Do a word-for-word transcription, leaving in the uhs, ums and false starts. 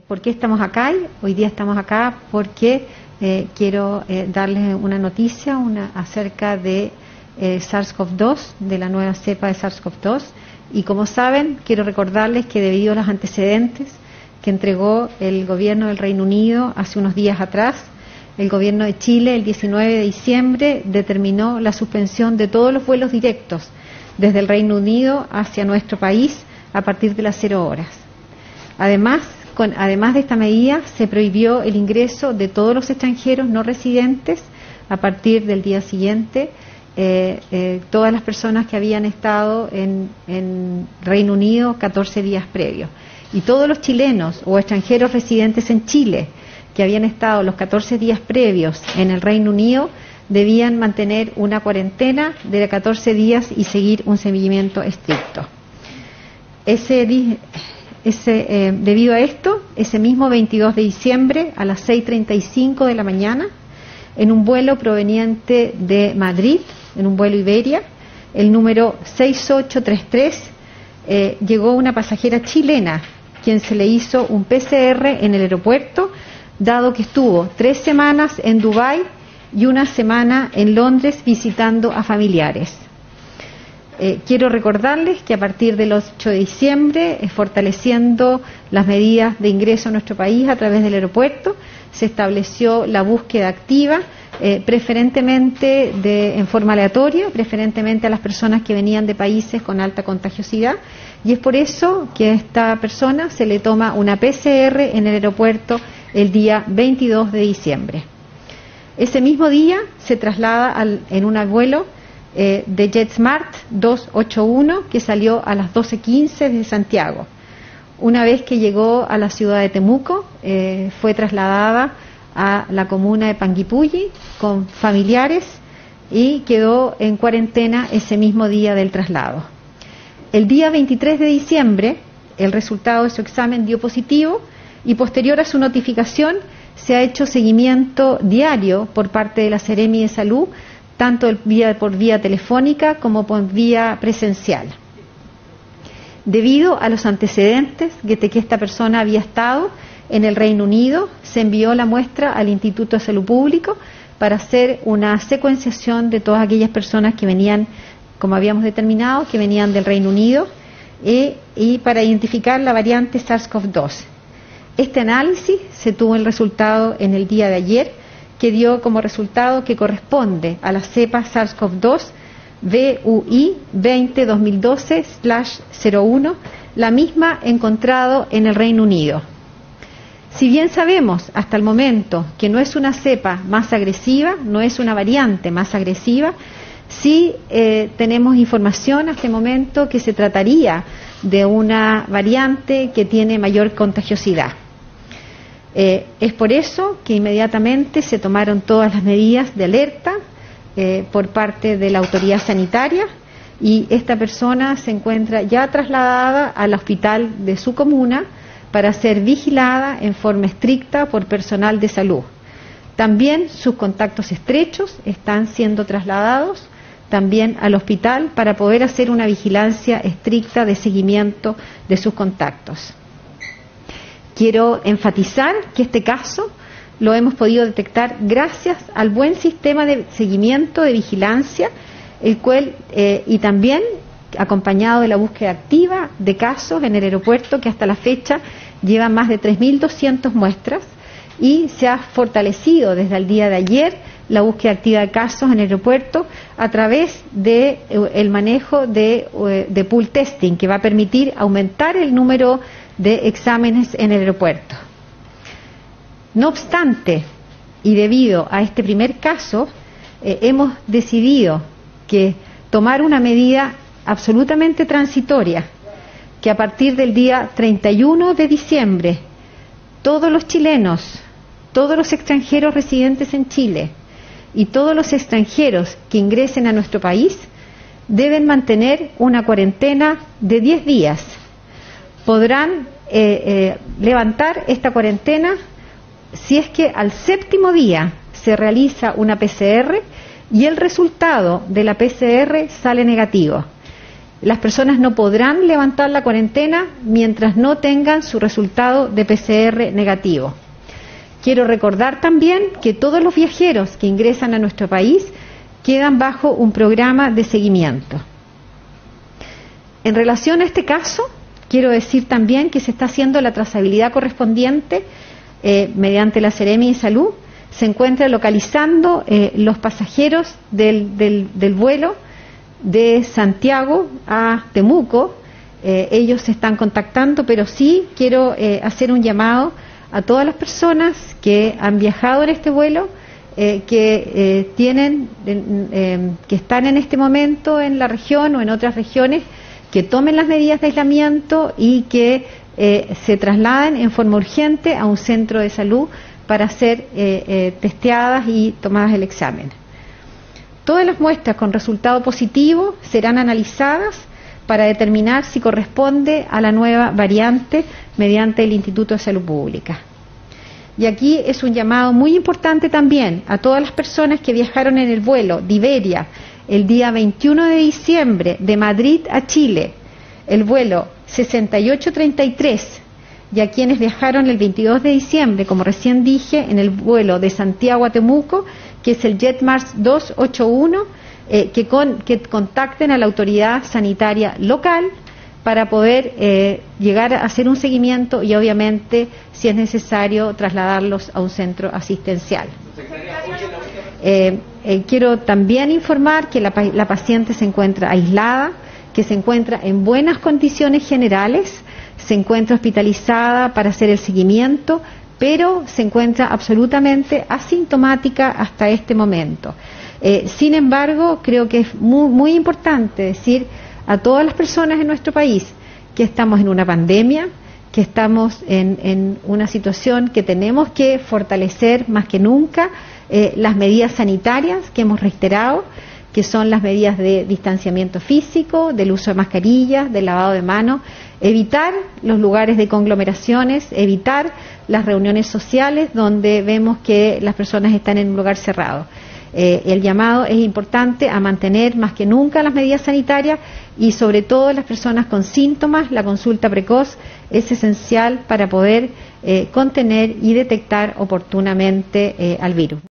¿Por qué estamos acá? Hoy día estamos acá porque eh, quiero eh, darles una noticia una, acerca de eh, SARS-CoV dos, de la nueva cepa de SARS-CoV dos. Y como saben, quiero recordarles que debido a los antecedentes que entregó el gobierno del Reino Unido hace unos días atrás, el gobierno de Chile el diecinueve de diciembre determinó la suspensión de todos los vuelos directos desde el Reino Unido hacia nuestro país a partir de las cero horas. Además, con, además de esta medida, se prohibió el ingreso de todos los extranjeros no residentes a partir del día siguiente. Eh, eh, todas las personas que habían estado en, en Reino Unido catorce días previos, y todos los chilenos o extranjeros residentes en Chile que habían estado los catorce días previos en el Reino Unido debían mantener una cuarentena de catorce días y seguir un seguimiento estricto. Ese, ese, eh, debido a esto, ese mismo veintidós de diciembre a las seis treinta y cinco de la mañana, en un vuelo proveniente de Madrid, en un vuelo Iberia, el número seis ocho tres tres, eh, llegó una pasajera chilena, quien se le hizo un P C R en el aeropuerto, dado que estuvo tres semanas en Dubái y una semana en Londres visitando a familiares. Eh, quiero recordarles que a partir del ocho de diciembre, eh, fortaleciendo las medidas de ingreso a nuestro país a través del aeropuerto, se estableció la búsqueda activa, eh, preferentemente de, en forma aleatoria, preferentemente a las personas que venían de países con alta contagiosidad, y es por eso que a esta persona se le toma una P C R en el aeropuerto el día veintidós de diciembre. Ese mismo día se traslada al, en un vuelo eh, de JetSmart doscientos ochenta y uno que salió a las doce quince de Santiago. Una vez que llegó a la ciudad de Temuco, eh, fue trasladada a la comuna de Panguipulli con familiares y quedó en cuarentena ese mismo día del traslado. El día veintitrés de diciembre, el resultado de su examen dio positivo y posterior a su notificación se ha hecho seguimiento diario por parte de la Seremi de Salud, tanto vía, por vía telefónica como por vía presencial. Debido a los antecedentes de que esta persona había estado en el Reino Unido, se envió la muestra al Instituto de Salud Público para hacer una secuenciación de todas aquellas personas que venían, como habíamos determinado, que venían del Reino Unido eh, y para identificar la variante SARS-CoV dos. Este análisis se tuvo el resultado en el día de ayer, que dio como resultado que corresponde a la cepa SARS-CoV dos V U I veinte dos mil doce cero uno, la misma encontrado en el Reino Unido. Si bien sabemos hasta el momento que no es una cepa más agresiva, no es una variante más agresiva, sí eh, tenemos información hasta el momento que se trataría de una variante que tiene mayor contagiosidad. Eh, es por eso que inmediatamente se tomaron todas las medidas de alerta eh, por parte de la autoridad sanitaria, y esta persona se encuentra ya trasladada al hospital de su comuna para ser vigilada en forma estricta por personal de salud. También sus contactos estrechos están siendo trasladados también al hospital para poder hacer una vigilancia estricta de seguimiento de sus contactos. Quiero enfatizar que este caso lo hemos podido detectar gracias al buen sistema de seguimiento, de vigilancia, el cual eh, y también acompañado de la búsqueda activa de casos en el aeropuerto, que hasta la fecha lleva más de tres mil doscientas muestras, y se ha fortalecido desde el día de ayer la búsqueda activa de casos en el aeropuerto a través de eh, el manejo de, eh, de pool testing, que va a permitir aumentar el número de exámenes en el aeropuerto. No obstante, y debido a este primer caso, eh, hemos decidido que tomar una medida absolutamente transitoria, que a partir del día treinta y uno de diciembre todos los chilenos, todos los extranjeros residentes en Chile y todos los extranjeros que ingresen a nuestro país deben mantener una cuarentena de diez días. Podrán eh, eh, levantar esta cuarentena si es que al séptimo día se realiza una P C R y el resultado de la P C R sale negativo. Las personas no podrán levantar la cuarentena mientras no tengan su resultado de P C R negativo. Quiero recordar también que todos los viajeros que ingresan a nuestro país quedan bajo un programa de seguimiento. En relación a este caso, quiero decir también que se está haciendo la trazabilidad correspondiente eh, mediante la Seremi de Salud. Se encuentra localizando eh, los pasajeros del, del, del vuelo de Santiago a Temuco. Eh, ellos se están contactando, pero sí quiero eh, hacer un llamado a todas las personas que han viajado en este vuelo, eh, que eh, tienen, eh, que están en este momento en la región o en otras regiones, que tomen las medidas de aislamiento y que eh, se trasladen en forma urgente a un centro de salud para ser eh, eh, testeadas y tomadas el examen. Todas las muestras con resultado positivo serán analizadas para determinar si corresponde a la nueva variante mediante el Instituto de Salud Pública. Y aquí es un llamado muy importante también a todas las personas que viajaron en el vuelo de Iberia el día veintiuno de diciembre de Madrid a Chile, el vuelo sesenta y ocho treinta y tres, y a quienes viajaron el veintidós de diciembre, como recién dije, en el vuelo de Santiago a Temuco, que es el JetMars doscientos ochenta y uno, eh, que, con, que contacten a la autoridad sanitaria local para poder eh, llegar a hacer un seguimiento y obviamente, si es necesario, trasladarlos a un centro asistencial. Eh, eh, quiero también informar que la, la paciente se encuentra aislada, que se encuentra en buenas condiciones generales, se encuentra hospitalizada para hacer el seguimiento, pero se encuentra absolutamente asintomática hasta este momento. Eh, sin embargo, creo que es muy, muy importante decir a todas las personas en nuestro país que estamos en una pandemia, que estamos en, en una situación que tenemos que fortalecer más que nunca eh, las medidas sanitarias que hemos reiterado, que son las medidas de distanciamiento físico, del uso de mascarillas, del lavado de manos, evitar los lugares de conglomeraciones, evitar las reuniones sociales donde vemos que las personas están en un lugar cerrado. Eh, el llamado es importante a mantener más que nunca las medidas sanitarias y sobre todo las personas con síntomas, la consulta precoz es esencial para poder eh, contener y detectar oportunamente eh, al virus.